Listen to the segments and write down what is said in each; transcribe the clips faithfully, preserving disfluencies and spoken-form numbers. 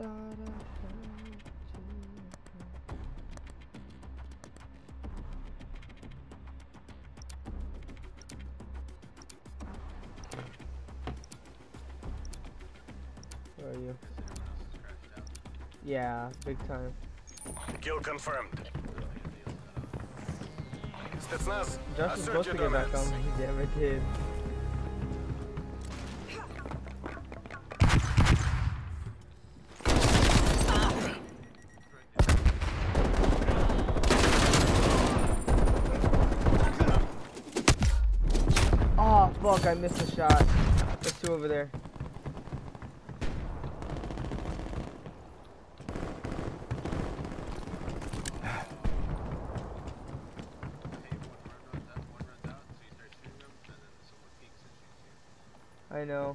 Where are you? Yeah, big time. Kill confirmed. Spetsnaz, Josh was assert supposed your to get back dominance. on, he never did. Oh fuck, I missed a shot. There's two over there. I know.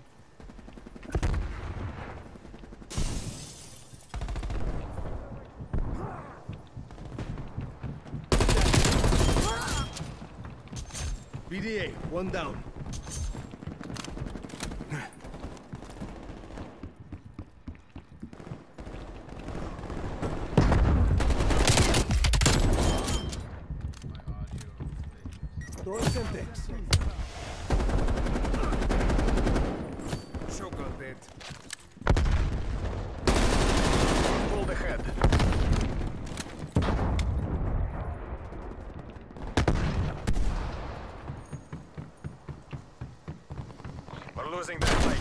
B D A, one down. Throwing Semtex. Choke on that. Pulled ahead. We're losing that fight.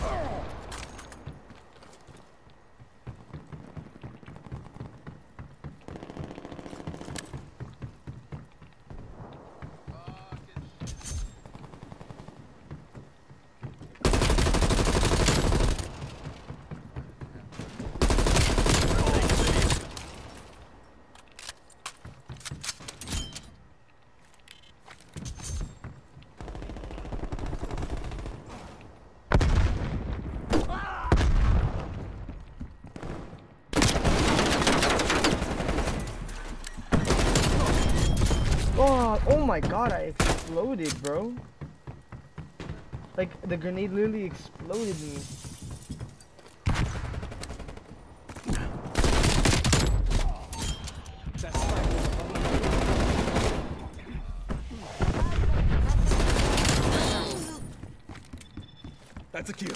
Oh, oh my god, I exploded, bro. Like, the grenade literally exploded me. That's a kill.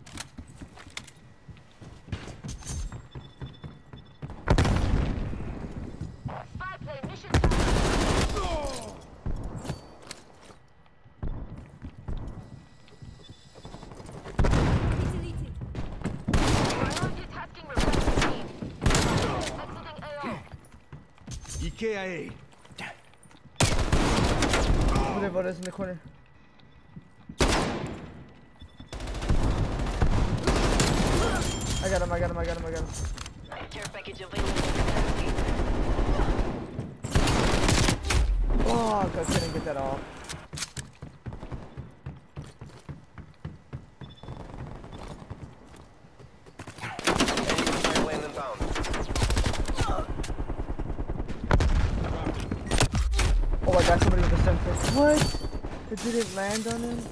E K I A. Over there, Bodas, in the corner. I got him, I got him, I got him, I got him. Care package available. Oh, I couldn't get that off. Enemy land inbound. Oh, I got somebody with a Semtex. What? It didn't land on him?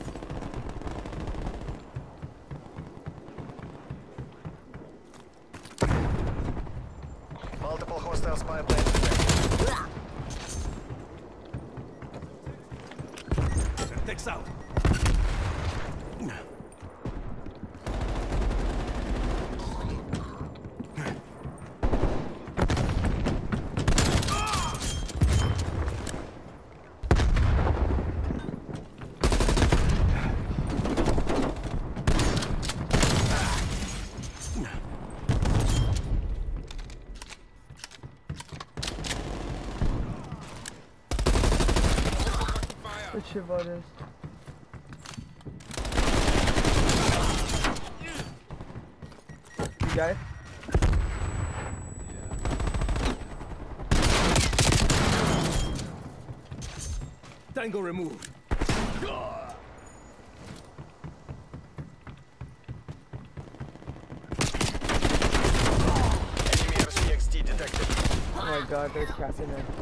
Multiple hostile spy planes detected. Semtex out. Good shit, Bodas. You got it? Tango removed. Enemy R C X D detected. Oh my god, there's cats in there.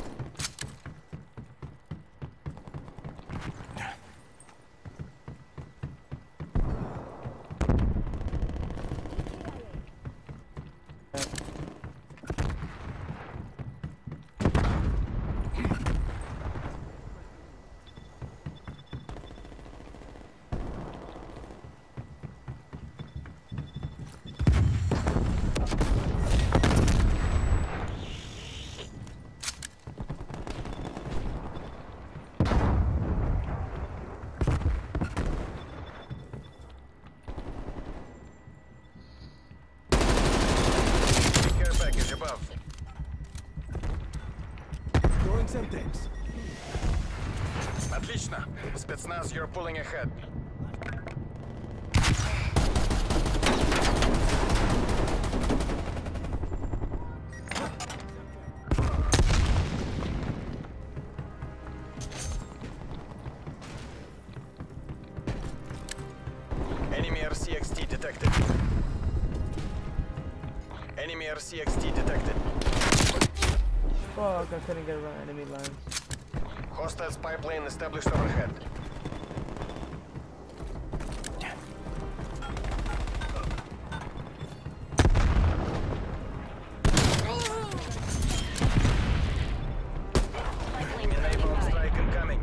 Отлично. Спецназ, you're pulling ahead. Enemy R C X T detected. Enemy R C X T detected. Fuck, I couldn't get around enemy lines. Hostile spy plane established overhead. Enable strike incoming.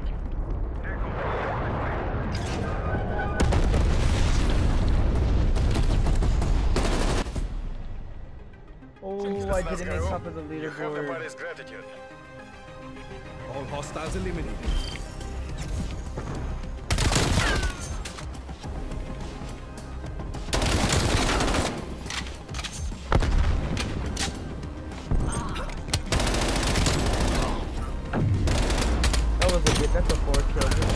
Oh, I didn't make top of the You have the leaderboard. party's gratitude. All hostiles eliminated. That was a good, that's a four kill.